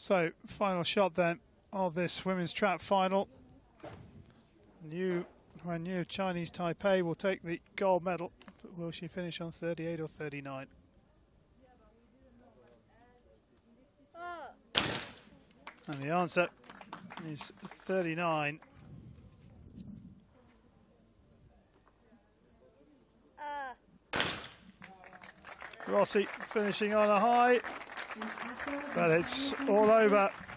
So, final shot then of this women's trap final. Wan-yu, Chinese Taipei, will take the gold medal. But will she finish on 38 or 39? And the answer is 39. Rossi finishing on a high, but it's all over.